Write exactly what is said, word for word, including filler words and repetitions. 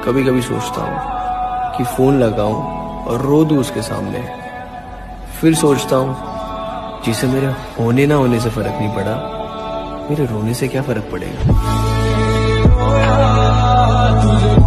कभी कभी सोचता हूँ कि फोन लगाऊं और रो दूं उसके सामने। फिर सोचता हूँ जिसे मेरे होने ना होने से फर्क नहीं पड़ा, मेरे रोने से क्या फर्क पड़ेगा।